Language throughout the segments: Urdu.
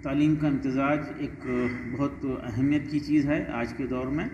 تعلیم کا امتزاج ایک بہت اہمیت کی چیز ہے آج کے دور میں۔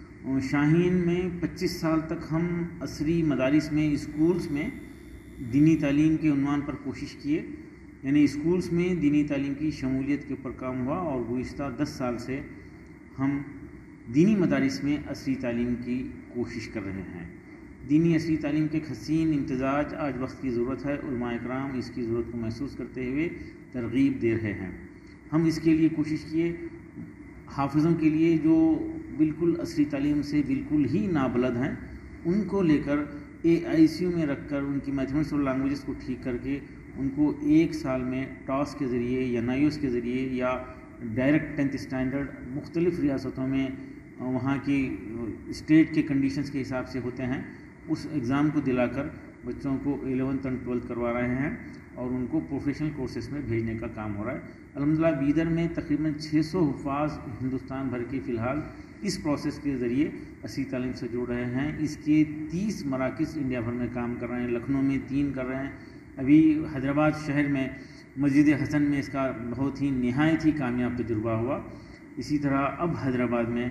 شاہین میں 25 سال تک ہم عصری مدارس میں، اسکولز میں دینی تعلیم کے عنوان پر کوشش کیے، یعنی اسکولز میں دینی تعلیم کی شمولیت کے اوپر کام ہوا، اور گزشتہ 10 سال سے ہم دینی مدارس میں عصری تعلیم کی کوشش کر رہے ہیں۔ دینی عصری تعلیم کے حسین امتزاج آج وقت کی ضرورت ہے۔ علماء کرام اس کی ضرورت کو محسوس کرتے ہوئے ترغیب دے رہے ہیں۔ ہم اس کے لیے کوشش کیے، حافظوں کے لیے جو بالکل عصری تعلیم سے بالکل ہی نابلد ہیں، ان کو لے کر AICU میں رکھ کر ان کی میتھمیٹکس اور لینگویجز کو ٹھیک کر کے ان کو 1 سال میں ٹاس کے ذریعے یا NIOS کے ذریعے یا ڈائریکٹ 10th اسٹینڈرڈ مختلف ریاستوں میں وہاں کی اسٹیٹ کے کنڈیشنز کے حساب سے ہوتے ہیں، اس ایگزام کو دلا کر بچوں کو 11th اور 12th کروا رہے ہیں، اور ان کو پروفیشنل کورسز میں بھیجنے کا کام ہو رہا ہے۔ الحمدللہ بیدر میں تقریباً 600 حفاظ ہندوستان بھر کے فی الحال اس پروسیس کے ذریعے عصری تعلیم سے جڑ رہے ہیں۔ اس کے 30 مراکز انڈیا بھر میں کام کر رہے ہیں، لکھنؤ میں 3 کر رہے ہیں، ابھی حیدرآباد شہر میں مسجد حسن میں اس کا بہت ہی نہایت ہی کامیاب تجربہ ہوا۔ اسی طرح اب حیدرآباد میں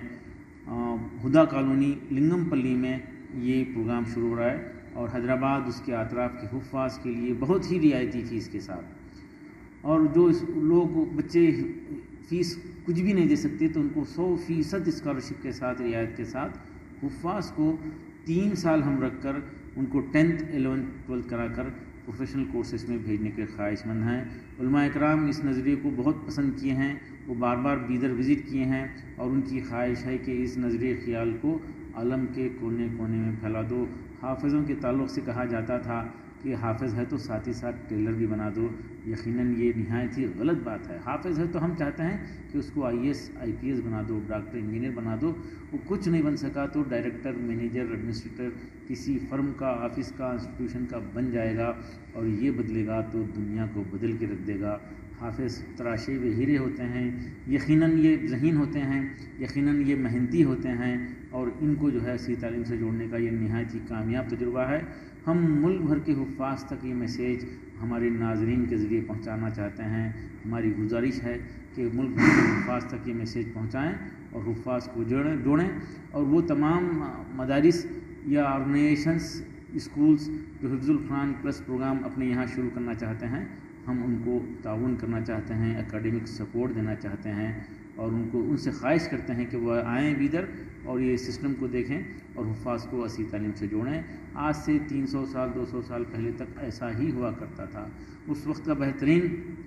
ہدا کالونی لنگم پلی میں یہ پروگرام شروع ہو رہا ہے، اور حیدرآباد اس کے اطراف کے حفاظ کے لیے بہت ہی رعایتی فیس کے ساتھ، اور جو لوگ بچے فیس کچھ بھی نہیں دے سکتے تو ان کو 100% اسکالرشپ کے ساتھ، رعایت کے ساتھ حفاظ کو 3 سال ہم رکھ کر ان کو 10th 11th 12th کرا کر پروفیشنل کورسز میں بھیجنے کے خواہش مند ہیں۔ علماء اکرام اس نظریے کو بہت پسند کیے ہیں، وہ بار بار بیدر وزٹ کیے ہیں، اور ان کی خواہش ہے کہ اس نظریے خیال کو عالم کے کونے کونے میں پھیلا دو۔ حافظوں کے تعلق سے کہا جاتا تھا کہ حافظ ہے تو ساتھ ہی ساتھ ٹیلر بھی بنا دو، یقیناً یہ نہایت ہی غلط بات ہے۔ حافظ ہے تو ہم چاہتے ہیں کہ اس کو IAS IPS بنا دو، ڈاکٹر انجینئر بنا دو۔ وہ کچھ نہیں بن سکا تو ڈائریکٹر، مینیجر، ایڈمنسٹریٹر کسی فرم کا، آفس کا، انسٹیٹیوشن کا بن جائے گا، اور یہ بدلے گا تو دنیا کو بدل کے رکھ دے گا۔ حافظ تراشے ہوئے ہیرے ہوتے ہیں، یقیناً یہ ذہین ہوتے ہیں، یقیناً یہ محنتی ہوتے ہیں، اور ان کو جو ہے عصری تعلیم سے جوڑنے کا یہ نہایت ہی کامیاب تجربہ ہے۔ ہم ملک بھر کے حفاظ تک یہ میسیج ہمارے ناظرین کے ذریعے پہنچانا چاہتے ہیں۔ ہماری گزارش ہے کہ ملک بھر کے حفاظ تک یہ میسیج پہنچائیں اور حفاظ کو جوڑیں، اور وہ تمام مدارس یا آرگنائزیشنز، اسکولز جو حفظ القرآن پلس پروگرام اپنے یہاں شروع کرنا چاہتے ہیں، ہم ان کو تعاون کرنا چاہتے ہیں، اکیڈمک سپورٹ دینا چاہتے ہیں، اور ان سے خواہش کرتے ہیں کہ وہ آئیں بیدر اور یہ سسٹم کو دیکھیں اور حفاظ کو عصری تعلیم سے جوڑیں۔ آج سے 300 سال 200 سال پہلے تک ایسا ہی ہوا کرتا تھا۔ اس وقت کا بہترین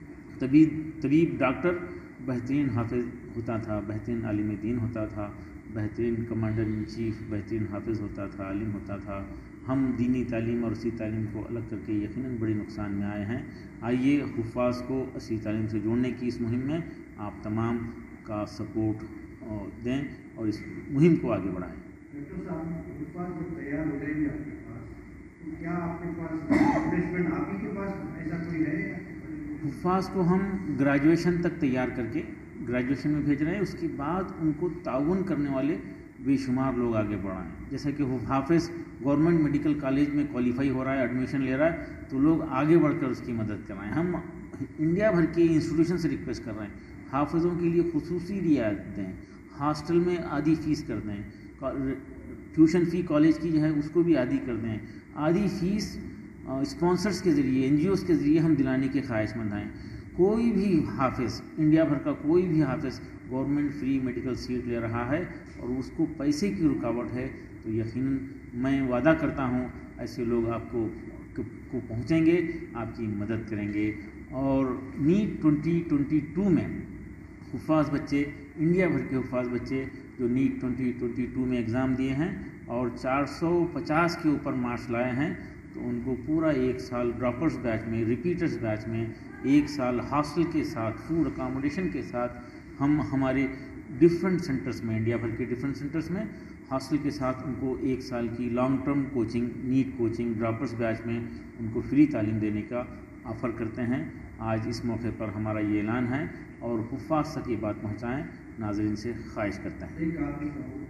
طبیب ڈاکٹر بہترین حافظ ہوتا تھا، بہترین عالم دین ہوتا تھا، بہترین کمانڈر ان چیف بہترین حافظ ہوتا تھا، عالم ہوتا تھا۔ ہم دینی تعلیم اور عصری تعلیم کو الگ کر کے یقیناً بڑے نقصان میں آئے ہیں۔ آئیے حفاظ کو عصری تعلیم سے جوڑنے کی اس مہم میں آپ تمام کا سپورٹ دیں اور اس مہم کو آگے بڑھائیں۔ ڈاکٹر صاحب، حفاظ جب تیار ہو جائیں گے آپ کے پاس، تو کیا آپ کے پاس ریپلیسمنٹ آپ ہی کے پاس ایسا کوئی ہے؟ حفاظ کو ہم گریجویشن تک تیار کر کے گریجویشن میں بھیج رہے ہیں، اس کے بعد ان کو تعاون کرنے والے بے شمار لوگ آگے بڑھائیں۔ جیسا کہ حافظ گورنمنٹ میڈیکل کالج میں کوالیفائی ہو رہا ہے، ایڈمیشن لے رہا ہے، تو لوگ آگے بڑھ کر اس کی مدد کرائیں۔ ہم انڈیا بھر کے انسٹیٹیوشن سے ریکویسٹ کر رہے ہیں حافظوں کے لیے خصوصی رعایت دیں، ہاسٹل میں آدھی فیس کر دیں، ٹیوشن فی کالج کی جو ہے اس کو بھی آدھی کر دیں، آدھی فیس اسپانسرز کے ذریعے، NGOs کے ذریعے ہم دلانے کے خواہش مند ہیں۔ کوئی بھی حافظ، انڈیا بھر کا کوئی بھی حافظ گورنمنٹ فری میڈیکل سیٹ لے رہا ہے اور اس کو پیسے کی رکاوٹ ہے، تو یقیناً میں وعدہ کرتا ہوں ایسے لوگ آپ کو پہنچیں گے، آپ کی مدد کریں گے۔ اور نیٹ 2022 میں حفاظ بچے، انڈیا بھر کے حفاظ بچے جو نیٹ 2022 میں ایگزام دیے ہیں اور 450 کے اوپر مارکس لائے ہیں، تو ان کو پورا 1 سال ڈراپرز بیچ میں، ریپیٹرز بیچ میں 1 سال ہاسٹل کے ساتھ، فوڈ اکاموڈیشن کے ساتھ، ہم ہمارے ڈفرینٹ سینٹرز میں، انڈیا بھر کے ڈفرینٹ سینٹرز میں ہاسٹل کے ساتھ ان کو 1 سال کی long term coaching, NEET coaching droppers batch میں ان کو فری تعلیم دینے کا آفر کرتے ہیں۔ آج اس موقع پر ہمارا یہ اعلان ہے، اور حفاظ تک یہ بات پہنچائیں، ناظرین سے خواہش کرتے ہیں۔ ایک آپ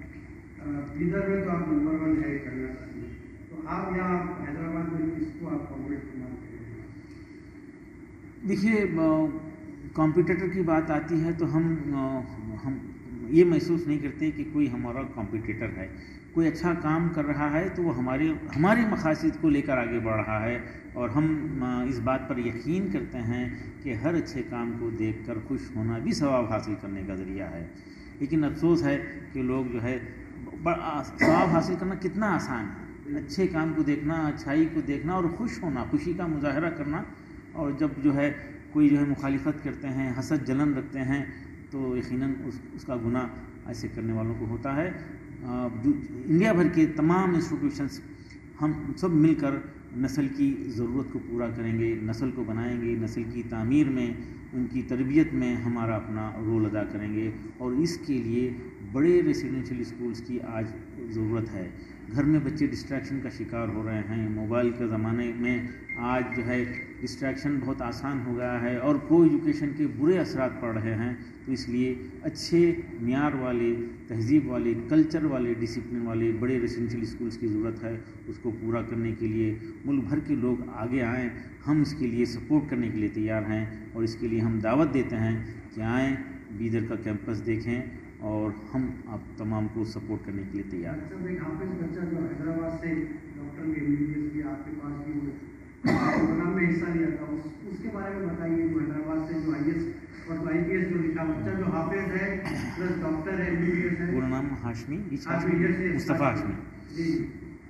بیدر میں تو آپ نمبر 1 ہے کرناٹک میں، تو آپ یہاں حیدرآباد میں کس کو آپ کمپیٹ کرنا چاہتے ہیں؟ دیکھیے، کمپیٹیٹر کی بات آتی ہے تو ہم یہ محسوس نہیں کرتے کہ کوئی ہمارا کمپیٹیٹر ہے. کوئی اچھا کام کر رہا ہے تو وہ ہمارے مقاصد کو لے کر آگے بڑھ رہا ہے, اور ہم اس بات پر یقین کرتے ہیں کہ ہر اچھے کام کو دیکھ کر خوش ہونا بھی ثواب حاصل کرنے کا ذریعہ ہے. لیکن افسوس ہے کہ لوگ جو ہے ثواب حاصل کرنا کتنا آسان ہے, اچھے کام کو دیکھنا, اچھائی کو دیکھنا اور خوش ہونا, خوشی کا مظاہرہ کرنا, اور جب جو ہے کوئی جو ہے مخالفت کرتے ہیں, حسد جلن رکھتے ہیں, تو یقیناً اس کا گناہ ایسے کرنے والوں کو ہوتا ہے. انڈیا بھر کے تمام انسٹیٹیوشنس ہم سب مل کر نسل کی ضرورت کو پورا کریں گے, نسل کو بنائیں گے, نسل کی تعمیر میں, ان کی تربیت میں ہمارا اپنا رول ادا کریں گے. اور اس کے لیے بڑے ریسیڈنشل اسکولس کی آج ضرورت ہے. گھر میں بچے ڈسٹریکشن کا شکار ہو رہے ہیں. موبائل کے زمانے میں آج جو ہے ڈسٹریکشن بہت آسان ہو گیا ہے اور کو ایجوکیشن کے برے اثرات پڑ رہے ہیں. تو اس لیے اچھے معیار والے, تہذیب والے, کلچر والے, ڈسپلن والے بڑے ریسیڈنشل اسکولس کی ضرورت ہے. اس کو پورا کرنے کے لیے ملک بھر کے لوگ آگے آئیں. ہم اس کے لیے سپورٹ کرنے کے لیے تیار ہیں, اور اس کے لیے ہم دعوت دیتے ہیں کہ آئیں, بیدر کا کیمپس دیکھیں, اور ہم آپ تمام کو سپورٹ کرنے کے لیے تیار ہیں. ایک حافظ بچہ جو حیدرآباد سے ڈاکٹر کے MBBS کی آپ کے پاس بھی پروگرام میں حصہ لیا تھا, اس کے بارے میں بتائیے. جو حیدرآباد سے جو IAS اور IPS جو لکھا بچہ جو حافظ ہے پلس ڈاکٹر ہے, MBBS ہے. پورا نام ہاشمی, مصطفیٰ ہاشمی. جی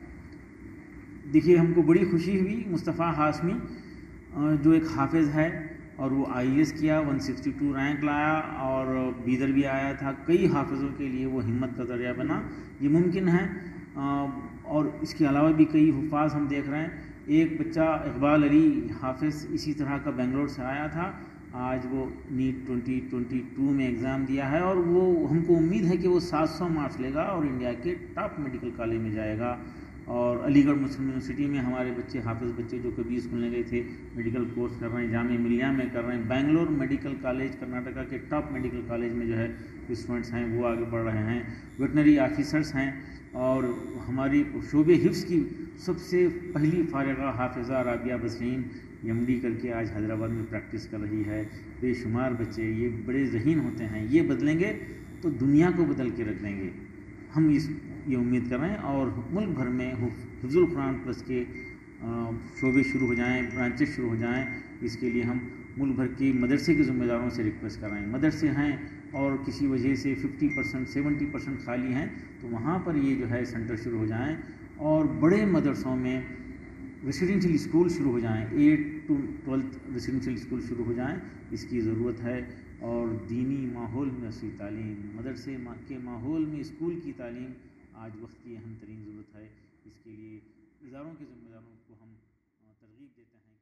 دیکھیے, ہم کو بڑی خوشی ہوئی. مصطفیٰ ہاشمی جو ایک حافظ ہے اور وہ IAS کیا, 162 رینک لایا, اور بیدر بھی آیا تھا. کئی حافظوں کے لیے وہ ہمت کا ذریعہ بنا. یہ ممکن ہے. اور اس کے علاوہ بھی کئی حفاظ ہم دیکھ رہے ہیں. ایک بچہ اقبال علی حافظ اسی طرح کا بنگلور سے آیا تھا. آج وہ نیٹ 2022 میں ایگزام دیا ہے, اور وہ ہم کو امید ہے کہ وہ 700 مارکس لے گا اور انڈیا کے ٹاپ میڈیکل کالج میں جائے گا. اور علی گڑھ مسلم یونیورسٹی میں ہمارے بچے, حافظ بچے جو کبھی اسکول میں گئے تھے, میڈیکل کورس کر رہے ہیں, جامعہ ملیہ میں کر رہے ہیں. بنگلور میڈیکل کالج, کرناٹکا کے ٹاپ میڈیکل کالج میں جو ہے اسٹوڈنٹس ہیں وہ آگے بڑھ رہے ہیں. ویٹنری آفیسرس ہیں, اور ہماری شعبے حفظ کی سب سے پہلی فارغہ حافظہ رابعہ بسرین MD کر کے آج حیدرآباد میں پریکٹس کر رہی ہے. بے شمار بچے یہ بڑے ذہین ہوتے ہیں, یہ بدلیں گے تو دنیا کو بدل کے رکھ دیں گے. ہم یہ امید کر رہے ہیں, اور ملک بھر میں حفظ القرآن پلس کے شعبے شروع ہو جائیں, برانچز شروع ہو جائیں. اس کے لیے ہم ملک بھر کے مدرسے کے ذمہ داروں سے ریکویسٹ کر رہے ہیں. مدرسے ہیں اور کسی وجہ سے 50% 70% خالی ہیں, تو وہاں پر یہ جو ہے سینٹر شروع ہو جائیں, اور بڑے مدرسوں میں ریسیڈنشل اسکول شروع ہو جائیں, 8 to 12 ریسیڈنشل اسکول شروع ہو جائیں. اس کی ضرورت ہے. اور دینی ماحول میں اصلی تعلیم, مدرسے کے ماحول میں اسکول کی تعلیم آج وقت کی اہم ترین ضرورت ہے. اس کے لیے اداروں کے ذمہ داروں کو ہم ترغیب دیتے ہیں.